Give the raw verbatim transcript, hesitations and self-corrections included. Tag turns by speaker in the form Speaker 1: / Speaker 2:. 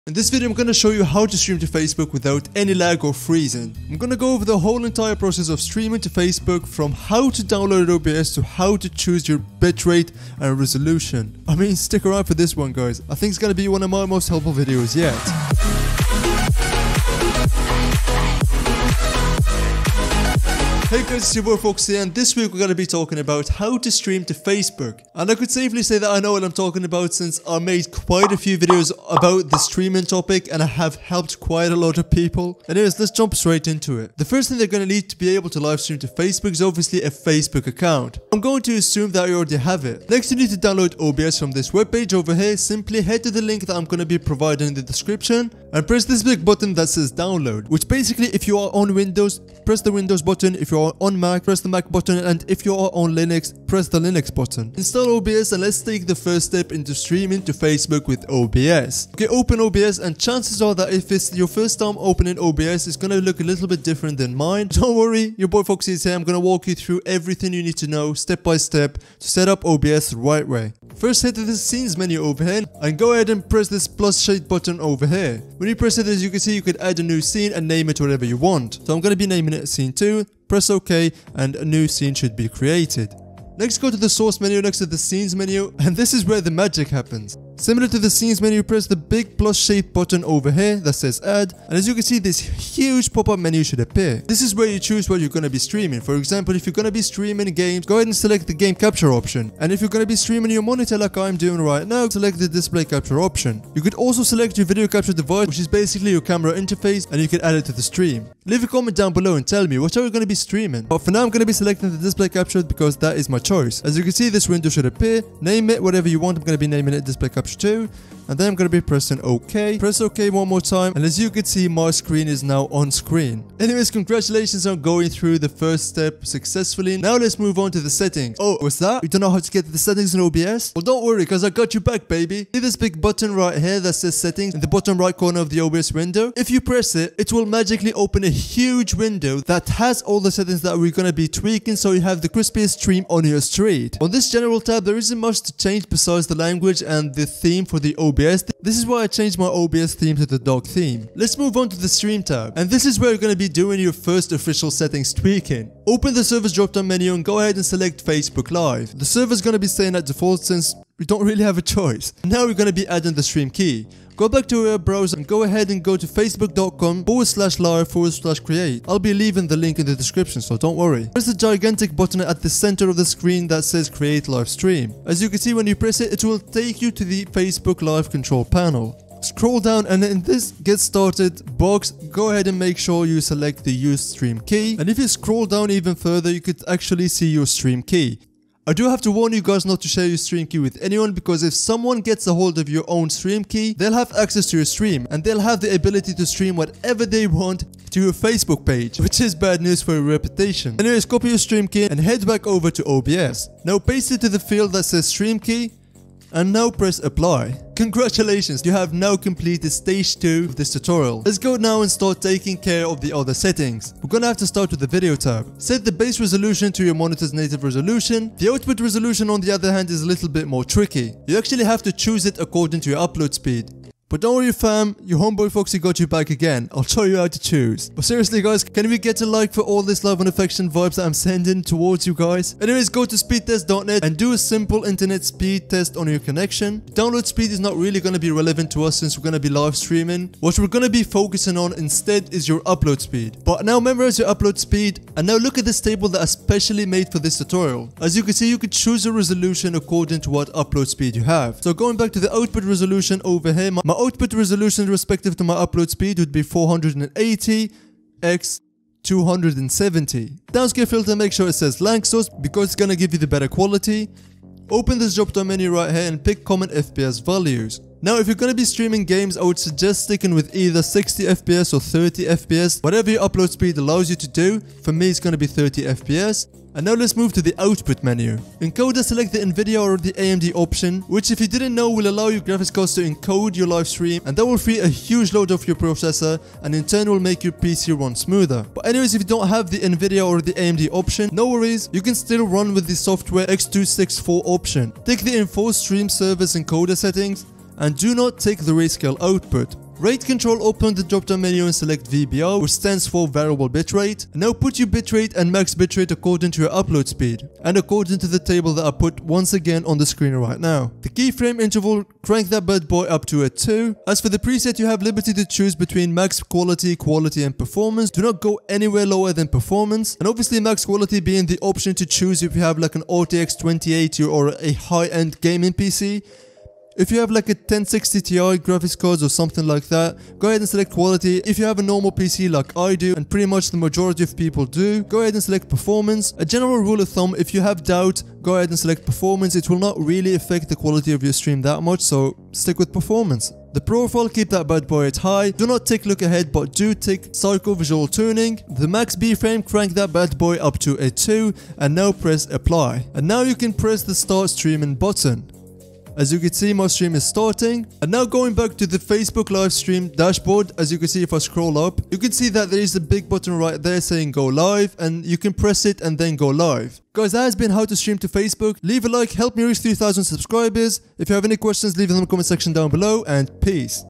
Speaker 1: In this video I'm going to show you how to stream to Facebook without any lag or freezing. I'm going to go over the whole entire process of streaming to Facebook, from how to download O B S to how to choose your bitrate and resolution. I mean, stick around for this one, guys. I think it's going to be one of my most helpful videos yet. Hey guys, it's your boy Fox here, and this week we're going to be talking about how to stream to Facebook. And I could safely say that I know what I'm talking about, since I made quite a few videos about the streaming topic and I have helped quite a lot of people. Anyways, let's jump straight into it. The first thing they're going to need to be able to live stream to Facebook is obviously a Facebook account. I'm going to assume that you already have it. Next, you need to download O B S from this webpage over here. Simply head to the link that I'm going to be providing in the description and press this big button that says download, which basically, if you are on Windows, press the Windows button. If you are on Mac, press the Mac button, and if you are on Linux, press the Linux button. Install O B S and let's take the first step into streaming to Facebook with O B S. Okay, open O B S, and chances are that if it's your first time opening O B S, it's gonna look a little bit different than mine. Don't worry, your boy Foxy is here. I'm gonna walk you through everything you need to know step by step to set up O B S the right way. First, head to the scenes menu over here and go ahead and press this plus shade button over here. When you press it, as you can see, you could add a new scene and name it whatever you want. So I'm gonna be naming it scene two. Press OK, and a new scene should be created. Next, go to the source menu next to the scenes menu, and this is where the magic happens. Similar to the scenes menu, press the big plus shaped button over here that says add, and as you can see, this huge pop-up menu should appear. This is where you choose what you're going to be streaming. For example, if you're going to be streaming games, go ahead and select the game capture option. And if you're going to be streaming your monitor like I'm doing right now, select the display capture option. You could also select your video capture device, which is basically your camera interface, and you can add it to the stream. Leave a comment down below and tell me what are you going to be streaming. But for now, I'm going to be selecting the display capture because that is my choice. As you can see, this window should appear. Name it whatever you want. I'm going to be naming it display capture two. And then I'm going to be pressing OK. Press OK one more time, and as you can see, my screen is now on screen. Anyways, congratulations on going through the first step successfully. Now let's move on to the settings. Oh, what's that? You don't know how to get to the settings in O B S? Well, don't worry, because I got you back, baby. See this big button right here that says settings in the bottom right corner of the O B S window? If you press it, it will magically open a huge window that has all the settings that we're going to be tweaking, so you have the crispiest stream on your street. On this general tab, there isn't much to change besides the language and the theme for the O B S. This is why I changed my O B S theme to the dog theme. Let's move on to the stream tab, and this is where you're going to be doing your first official settings tweaking. Open the server's drop down menu and go ahead and select Facebook Live. The server's going to be staying at default since we don't really have a choice. Now we're going to be adding the stream key. Go back to your browser and go ahead and go to facebook.com forward slash live forward slash create. I'll be leaving the link in the description, so don't worry. Press the gigantic button at the center of the screen that says create live stream. As you can see, when you press it, it will take you to the Facebook Live control panel. Scroll down, and in this get started box, go ahead and make sure you select the use stream key. And if you scroll down even further, you could actually see your stream key. I do have to warn you guys not to share your stream key with anyone, because if someone gets a hold of your own stream key, they'll have access to your stream and they'll have the ability to stream whatever they want to your Facebook page, which is bad news for your reputation. Anyways, copy your stream key and head back over to O B S. Now paste it to the field that says stream key, and now press apply. Congratulations, you have now completed stage two of this tutorial. Let's go now and start taking care of the other settings. We're gonna have to start with the video tab. Set the base resolution to your monitor's native resolution. The output resolution, on the other hand, is a little bit more tricky. You actually have to choose it according to your upload speed. But don't worry fam, your homeboy Foxy got you back again. I'll show you how to choose. But seriously guys, can we get a like for all this love and affection vibes that I'm sending towards you guys? Anyways, go to speedtest dot net and do a simple internet speed test on your connection. Download speed is not really going to be relevant to us since we're going to be live streaming. What we're going to be focusing on instead is your upload speed. But now memorize your upload speed, and now look at this table that I specially made for this tutorial. As you can see, you could choose a resolution according to what upload speed you have. So going back to the output resolution over here, my, my output resolution respective to my upload speed would be four hundred eighty by two hundred seventy. Downscale filter, make sure it says Lanczos because it's gonna give you the better quality. Open this drop down menu right here and pick common F P S values. Now if you're gonna be streaming games, I would suggest sticking with either sixty F P S or thirty F P S, whatever your upload speed allows you to do. For me, it's gonna be thirty F P S. And now let's move to the output menu. Encoder, select the Nvidia or the A M D option, which if you didn't know will allow your graphics cards to encode your live stream, and that will free a huge load off your processor and in turn will make your P C run smoother. But anyways, if you don't have the Nvidia or the A M D option, no worries, you can still run with the software X two sixty-four option. Take the Enforce Stream Service encoder settings and do not take the grayscale output. Rate control, open the drop down menu and select V B R, which stands for variable bitrate. And now put your bitrate and max bitrate according to your upload speed and according to the table that I put once again on the screen right now. The keyframe interval, crank that bad boy up to a two. As for the preset, you have liberty to choose between max quality, quality and performance. Do not go anywhere lower than performance, and obviously max quality being the option to choose if you have like an R T X twenty eighty or a high-end gaming P C. If you have like a ten sixty Ti graphics cards or something like that, go ahead and select quality. If you have a normal P C like I do, and pretty much the majority of people do, go ahead and select performance. A general rule of thumb, if you have doubt, go ahead and select performance. It will not really affect the quality of your stream that much, so stick with performance. The profile, keep that bad boy at high. Do not tick look ahead, but do tick psycho visual tuning. The max B-frame, crank that bad boy up to a two, and now press apply. And now you can press the start streaming button. As you can see, my stream is starting. And now going back to the Facebook live stream dashboard, as you can see if I scroll up, you can see that there is a big button right there saying go live, and you can press it and then go live. Guys, that has been how to stream to Facebook. Leave a like, help me reach three thousand subscribers. If you have any questions, leave them in the comment section down below, and peace.